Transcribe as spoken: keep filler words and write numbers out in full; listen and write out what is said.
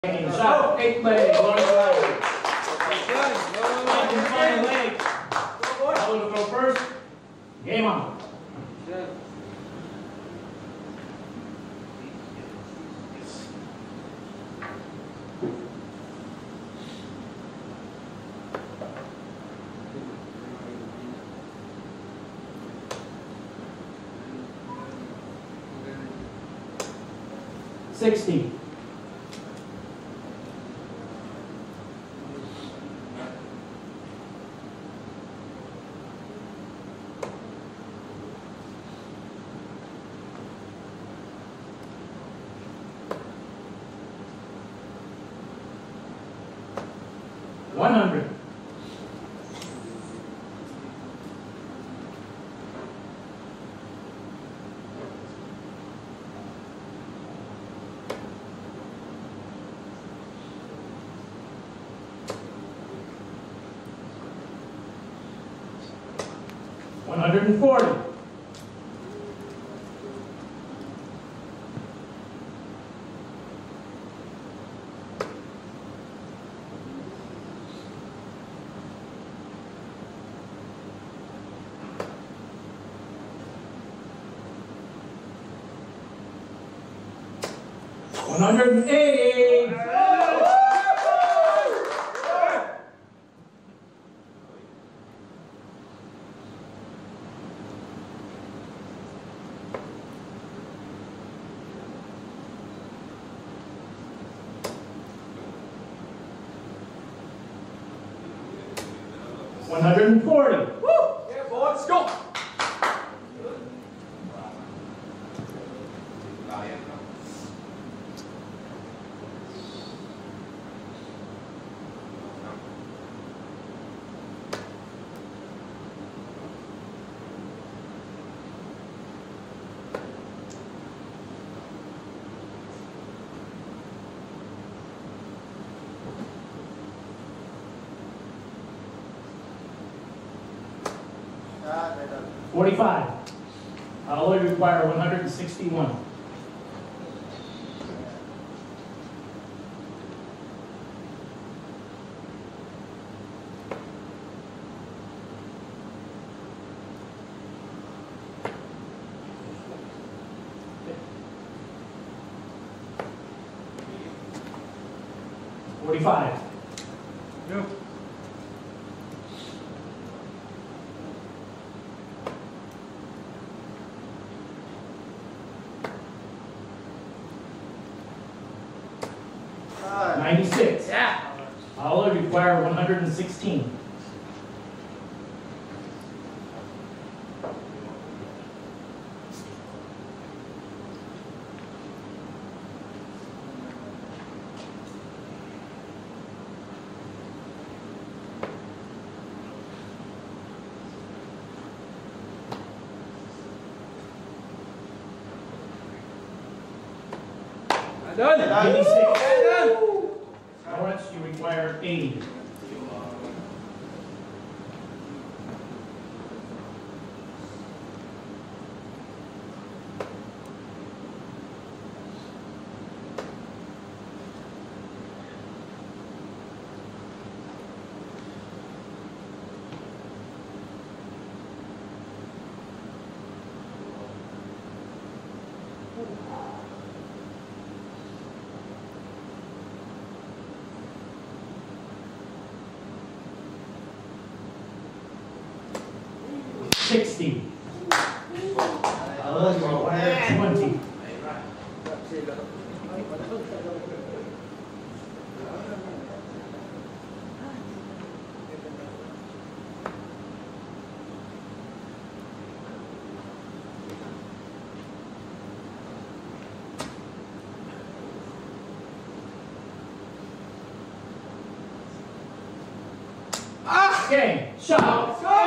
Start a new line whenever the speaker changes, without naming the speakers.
Shot, eight leg. One leg. Find leg. I will go first. Game on. Sixty. One hundred. One hundred and forty. One hundred and eighty. One hundred and forty. Woo!
Yeah, boy, let's go.
Forty-five. I'll only require one hundred and sixty-one. Forty-five.
Yep.
ninety-six.
Yeah.
I'll only require one hundred and sixteen.
Done.
ninety-six.
Done.
Lawrence, you require eighty. Sixty. I'll require twenty. Okay, shot.